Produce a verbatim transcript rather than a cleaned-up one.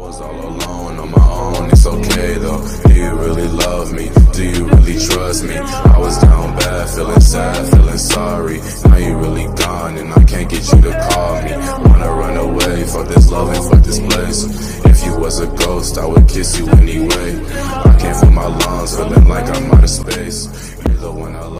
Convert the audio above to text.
was all alone on my own, it's okay though. Do you really love me? Do you really trust me? I was down bad, feeling sad, feeling sorry. Now you really gone and I can't get you to call me. Wanna run away, fuck this love and fuck this place. If you was a ghost, I would kiss you anyway. I can't feel my lungs, feeling like I'm out of space. You're the one I love.